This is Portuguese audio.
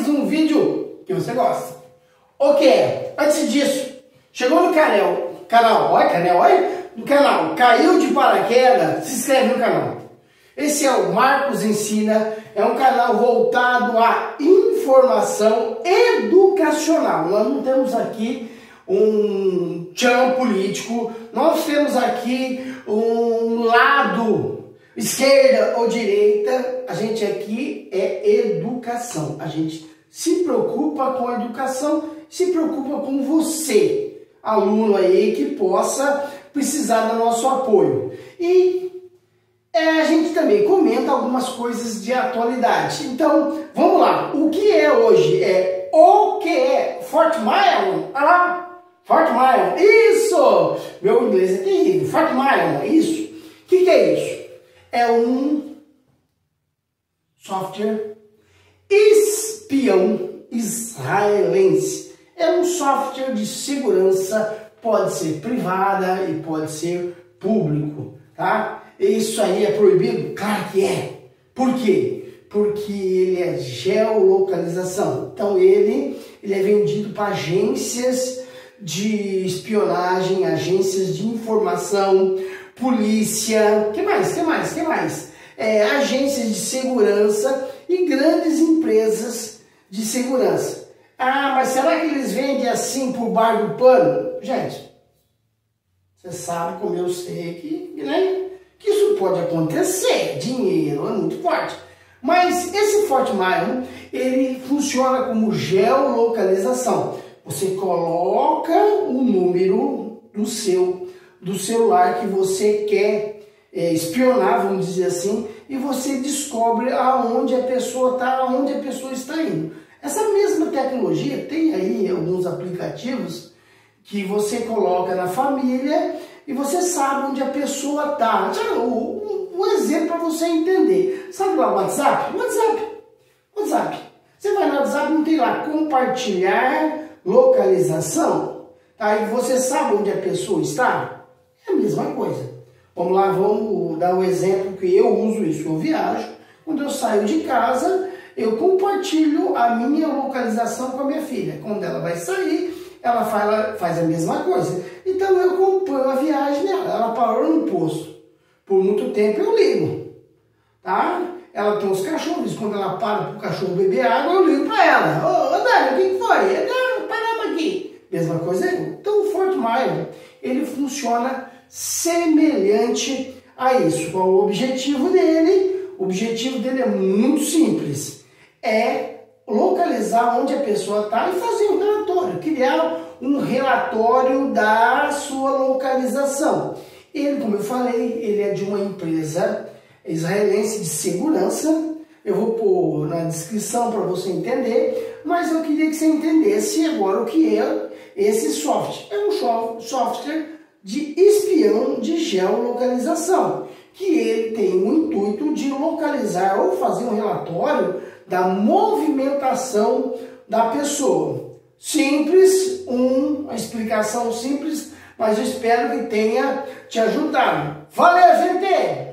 mais um vídeo que você gosta. Ok, antes disso, chegou no canal, caiu de paraquedas, se inscreve no canal. Esse é o Marcos Ensina, é um canal voltado à informação educacional. Nós não temos aqui um tchan político, nós temos aqui um lado, esquerda ou direita. A gente aqui é educação, a gente se preocupa com a educação, se preocupa com você, aluno aí que possa precisar do nosso apoio. E a gente também comenta algumas coisas de atualidade. Então, vamos lá. O que é hoje? O que é Fort Myron? Ah lá, Fort Myron. Isso! Meu inglês é terrível. Fort Myron, isso. O que é isso? É um software espião israelense. É um software de segurança, pode ser privada e pode ser público, tá? Isso aí é proibido? Claro que é. Por quê? Porque ele é geolocalização. Então ele é vendido para agências de espionagem, agências de informação, polícia, que mais? Agências de segurança e grandes empresas de segurança. Ah, mas será que eles vendem assim por baixo do pano? Gente, você sabe como eu sei que isso pode acontecer. Dinheiro é muito forte. Mas esse Fort Myron, ele funciona como geolocalização. Você coloca o número do celular que você quer espionar, vamos dizer assim, e você descobre aonde a pessoa está, aonde a pessoa está indo. Essa mesma tecnologia tem aí alguns aplicativos que você coloca na família e você sabe onde a pessoa está. Um exemplo para você entender. Sabe lá o WhatsApp? WhatsApp. Você vai no WhatsApp, não tem lá compartilhar localização? Aí você sabe onde a pessoa está? É a mesma coisa. Vamos lá, vamos dar um exemplo que eu uso isso. Eu viajo, quando eu saio de casa, eu compartilho a minha localização com a minha filha. Quando ela vai sair, ela faz a mesma coisa. Então eu acompanho a viagem dela. Ela parou no posto. Por muito tempo eu ligo, tá? Ela tem os cachorros. Quando ela para para o cachorro beber água, eu ligo para ela. Ô, Dani, o que foi? Paramos aqui. Mesma coisa eu. Então o Fort Myron, ele funciona semelhante a isso. Qual o objetivo dele? O objetivo dele é muito simples. É localizar onde a pessoa está e fazer um relatório. Criar um relatório da sua localização. Ele, como eu falei, ele é de uma empresa israelense de segurança. Eu vou pôr na descrição para você entender, mas eu queria que você entendesse agora o que é esse software. É um software de espião de geolocalização, que ele tem o intuito de localizar ou fazer um relatório da movimentação da pessoa. Simples, uma explicação simples, mas eu espero que tenha te ajudado. Valeu, gente!